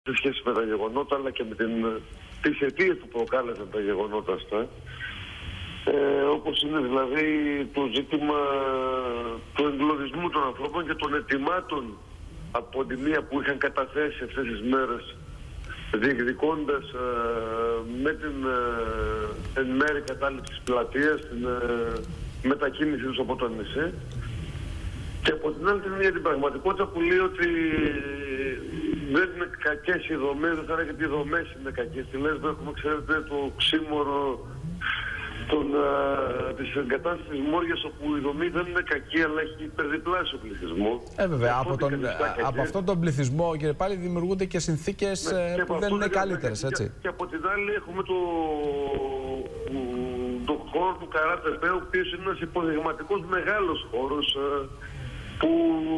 σε σχέση με τα γεγονότα, αλλά και με τις αιτίες που προκάλεσαν τα γεγονότα αυτά. Όπως είναι δηλαδή το ζήτημα του εγκλωβισμού των ανθρώπων και των ετοιμάτων από τη μία που είχαν καταθέσει αυτές τις μέρες, διεκδικώντας με την εν μέρη κατάληψη της πλατείας την μετακίνησή τους από το νησί. Και από την άλλη για την πραγματικότητα που λέει ότι δεν είναι κακές οι δομές, δεν θα λέγεται ότι οι δομές είναι κακές. Τι λες, έχουμε, ξέρετε, το ξύμορο της εγκατάστασης της Μόριας, όπου η δομή δεν είναι κακή, αλλά έχει υπερδιπλάσιο πληθυσμό. Βέβαια, από αυτόν τον πληθυσμό, κύριε Πάλι, δημιουργούνται και συνθήκες που δεν είναι καλύτερες, έτσι. Και από την άλλη έχουμε το χώρο του Καρά-τε-Πέ, ο οποίος είναι ένας υποδειγματικός μεγάλος χώρος, που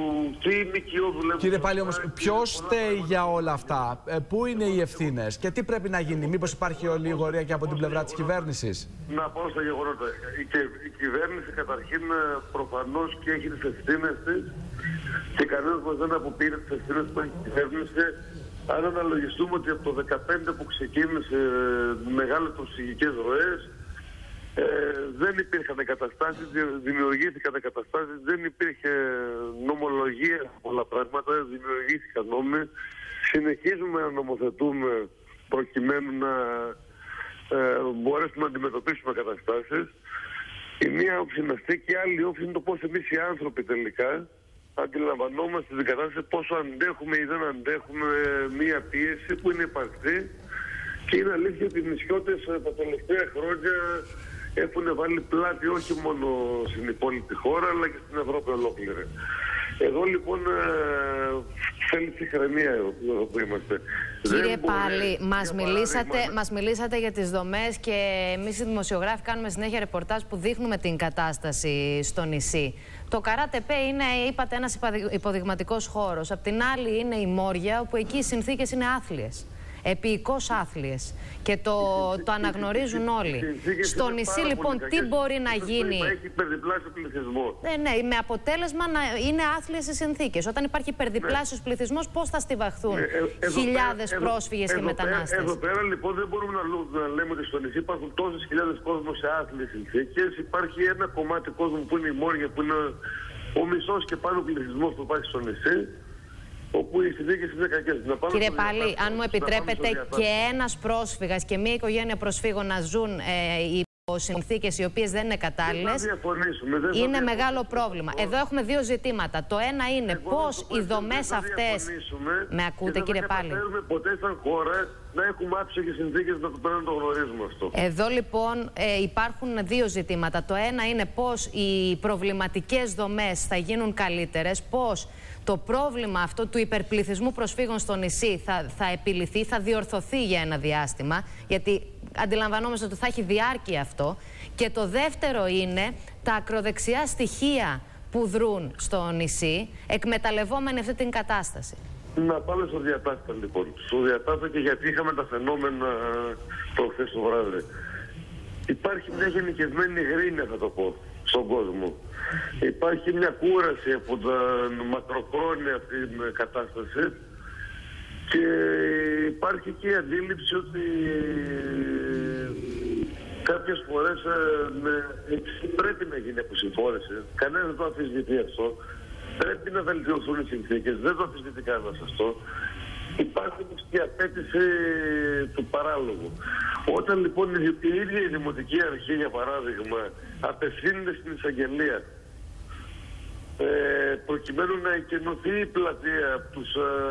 Κύριε Πάλι, όμως, ποιος φταίει για όλα αυτά, πού είναι οι ευθύνες και τι πρέπει να γίνει, μήπως υπάρχει ολιγορία και από την πλευρά της κυβέρνησης? Να πάω στα γεγονότα. Η κυβέρνηση καταρχήν προφανώς και έχει τις ευθύνες της και κανένας μας δεν αποπήρε τις ευθύνες που έχει η κυβέρνηση. Αν αναλογιστούμε ότι από το 2015 που ξεκίνησε μεγάλες προσφυγικές ροές, δεν υπήρχαν εγκαταστάσεις, δημιουργήθηκαν εγκαταστάσεις, δεν υπήρχε νομολογία, πολλά πράγματα, δημιουργήθηκαν νόμοι. Συνεχίζουμε να νομοθετούμε προκειμένου να μπορέσουμε να αντιμετωπίσουμε καταστάσεις. Η μία όψη είναι αυτή και η άλλη όψη είναι το πώς εμείς οι άνθρωποι τελικά αντιλαμβανόμαστε την κατάσταση, πόσο αντέχουμε ή δεν αντέχουμε μία πίεση που είναι υπαρκτή. Και είναι αλήθεια ότι οι νησιώτες τα τελευταία χρόνια έχουν βάλει πλάτη όχι μόνο στην υπόλοιπη χώρα, αλλά και στην Ευρώπη ολόκληρη. Εδώ λοιπόν θέλει ψυχραιμία εδώ που είμαστε. Κύριε Πάλι, μας μιλήσατε για τις δομές και εμείς οι δημοσιογράφοι κάνουμε συνέχεια ρεπορτάζ που δείχνουμε την κατάσταση στο νησί. Το Καρά-τε-Πέ είναι, είπατε, ένας υποδειγματικός χώρος. Απ' την άλλη είναι η Μόρια, όπου εκεί οι συνθήκες είναι άθλιες. Επίοικως άθλιες. Και το αναγνωρίζουν όλοι. Στο νησί λοιπόν τι μπορεί να γίνει? Έχει υπερδιπλάσιο πληθυσμό. Ναι, με αποτέλεσμα να είναι άθλιες οι συνθήκες. Όταν υπάρχει υπερδιπλάσιος πληθυσμός, πώς θα στιβαχθούν χιλιάδες πρόσφυγες και μετανάστες? Εδώ πέρα λοιπόν δεν μπορούμε να λέμε ότι στο νησί υπάρχουν τόσες χιλιάδες κόσμος σε άθλιες συνθήκες. Υπάρχει ένα κομμάτι κόσμου που είναι η Μόρια, που είναι ο μισός και πάνω πληθυσμός που υπάρχει στο νησί, όπου οι συνθήκες είναι κακές. Κύριε Πάλι, αν μου επιτρέπετε, και ένας πρόσφυγας και μια οικογένεια προσφύγων να ζουν υπό συνθήκες οι οποίες δεν είναι κατάλληλες, είναι μεγάλο πρόβλημα. Εδώ έχουμε δύο ζητήματα. Το ένα είναι πώς οι δομές αυτές... Με ακούτε, κύριε Πάλι? Δεν θα ποτέ σαν χώρα να έχουμε άψογες συνθήκες, να το γνωρίζουμε αυτό. Εδώ λοιπόν υπάρχουν δύο ζητήματα. Το ένα είναι πώς οι προβληματικές δομές θα γίνουν καλύτερες, πώς το πρόβλημα αυτό του υπερπληθυσμού προσφύγων στο νησί θα επιλυθεί, θα διορθωθεί για ένα διάστημα, γιατί αντιλαμβανόμαστε ότι θα έχει διάρκεια αυτό. Και το δεύτερο είναι τα ακροδεξιά στοιχεία που δρούν στο νησί, εκμεταλλευόμενοι αυτή την κατάσταση. Να πάμε στο Διατάστα λοιπόν. Στο Διατάστα, και γιατί είχαμε τα φαινόμενα προχθές το βράδυ. Υπάρχει μια γενικευμένη γρίνια, θα το πω, στον κόσμο. Υπάρχει μια κούραση από την μακροχρόνια αυτή την κατάσταση και υπάρχει και η αντίληψη ότι κάποιες φορές πρέπει να γίνει αποσυμφόρηση. Κανένας δεν το αμφισβητεί αυτό. Πρέπει να βελτιωθούν οι συνθήκες. Δεν το αμφισβητεί κανένας αυτό. Υπάρχει και η απέτηση του παράλογου. Όταν λοιπόν η ίδια η Δημοτική Αρχή, για παράδειγμα, απευθύνεται στην εισαγγελία προκειμένου να εκενωθεί η πλατεία από τους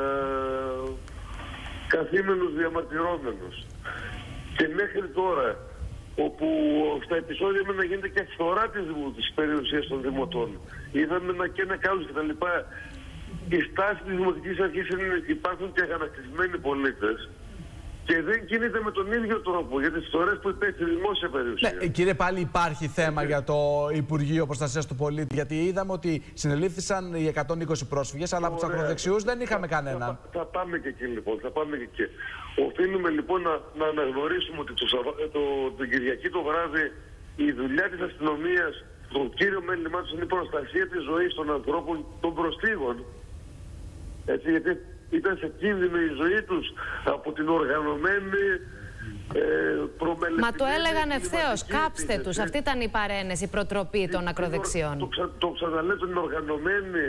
καθήμενους διαμαρτυρόμενους, και μέχρι τώρα όπου στα επεισόδια με να γίνεται και φθορά της περιουσίας των δημοτών, είδαμε να καίνε κάλους κτλ. Η στάση της Δημοτικής Αρχής είναι, υπάρχουν και αγανακτισμένοι πολίτες και δεν κινείται με τον ίδιο τρόπο για τις φθορές που υπέχει στη δημόσια περιουσία. Ναι, κύριε Πάλι, υπάρχει θέμα για το Υπουργείο Προστασίας του Πολίτη, γιατί είδαμε ότι συνελήφθησαν οι 120 πρόσφυγες, αλλά από τους ακροδεξιούς δεν είχαμε κανέναν. Θα πάμε και εκεί λοιπόν, θα πάμε και εκεί. Οφείλουμε λοιπόν να αναγνωρίσουμε ότι την Κυριακή το βράδυ η δουλειά της αστυνομίας, το κύριο μέλημά τους είναι η προστασία της ζωής των ανθρώπων, των προσφύγων. Έτσι, γιατί ήταν σε κίνδυνο η ζωή τους από την οργανωμένη προμελετημένη... Μα το έλεγαν ευθέως, κάψτε τους. Αυτή ήταν η παρένεση, η προτροπή των ακροδεξιών. Το ξαναλέω, την οργανωμένη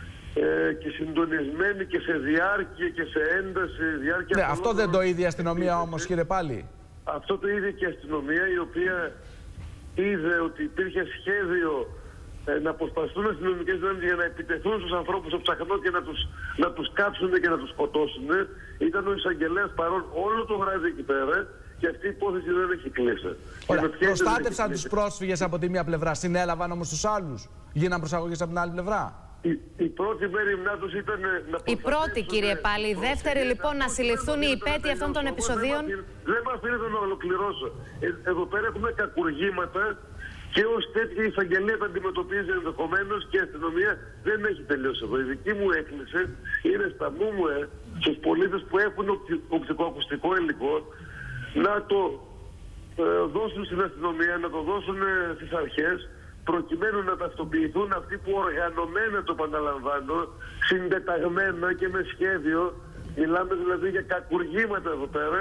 και συντονισμένη και σε διάρκεια και σε ένταση. Ναι, αυτό δεν το είδε η αστυνομία όμως, κύριε Πάλι? Αυτό το είδε και η αστυνομία, η οποία είδε ότι υπήρχε σχέδιο να αποσπαστούν αστυνομικές δυνάμεις για να επιτεθούν στους ανθρώπους στο ψαχνό και να τους κάψουν και να τους σκοτώσουν. Ήταν ο εισαγγελέας παρόν όλο το βράδυ εκεί πέρα και αυτή η υπόθεση δεν έχει κλείσει. Προστάτευσαν τους πρόσφυγες από τη μία πλευρά, συνέλαβαν όμως τους άλλους. Γίναν προσαγωγές από την άλλη πλευρά. Η πρώτη μέρημνά τους ήταν να η πρώτη, κύριε Πάλι. Η δεύτερη, λοιπόν, να συλληφθούν οι υπέτειοι αυτών των επεισοδίων. Δεν με αφήνετε να ολοκληρώσω. Εδώ πέρα έχουμε κακουργήματα και ως τέτοια η εισαγγελία τα αντιμετωπίζει ενδεχομένως και η αστυνομία δεν έχει τελειώσει εδώ. Η δική μου έκκληση είναι στα ΜΜΕ, στους πολίτες που έχουν οπτικοακουστικό υλικό, να το δώσουν στην αστυνομία, να το δώσουν στις αρχές, προκειμένου να ταυτοποιηθούν αυτοί που οργανωμένα, το επαναλαμβάνω, συντεταγμένα και με σχέδιο, μιλάμε δηλαδή για κακουργήματα εδώ πέρα.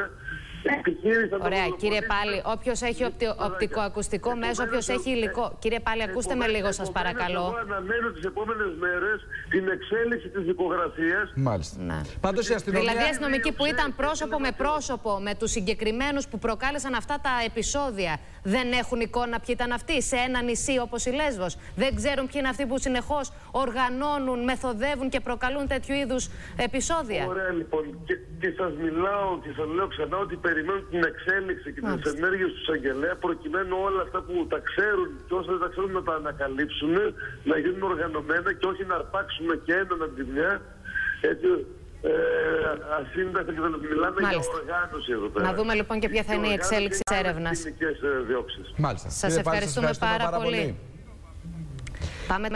Ωραία, κύριε Πάλι, όποιος έχει οπτικοακουστικό μέσο, όποιος έχει υλικό. Κύριε Πάλι, ακούστε με λίγο, σας παρακαλώ. Εγώ αναμένω τις επόμενες μέρες την εξέλιξη της δικογραφίας. Μάλιστα. Ναι. Πάντως η αστυνομία... Δηλαδή, οι αστυνομικοί που ήταν πρόσωπο με πρόσωπο με τους συγκεκριμένους που προκάλεσαν αυτά τα επεισόδια, δεν έχουν εικόνα ποιοι ήταν αυτοί σε ένα νησί όπως η Λέσβος? Δεν ξέρουν ποιοι είναι αυτοί που συνεχώς οργανώνουν, μεθοδεύουν και προκαλούν τέτοιου είδους επεισόδια? Ωραία, λοιπόν. Και σας μιλάω και σας λέω ξανά ότι περιμένουν την εξέλιξη και τις ενέργειες του εισαγγελέα, προκειμένου όλα αυτά που τα ξέρουν και όσα δεν τα ξέρουν να τα ανακαλύψουν, να γίνουν οργανωμένα και όχι να αρπάξουμε και έναν από τη μια. Έτσι, ασύνταχτα και να μιλάμε για οργάνωση εδώ πέρα. Να δούμε λοιπόν και ποια θα είναι η εξέλιξη της έρευνας. Μάλιστα. Σας ευχαριστούμε πάρα πολύ. Πάμε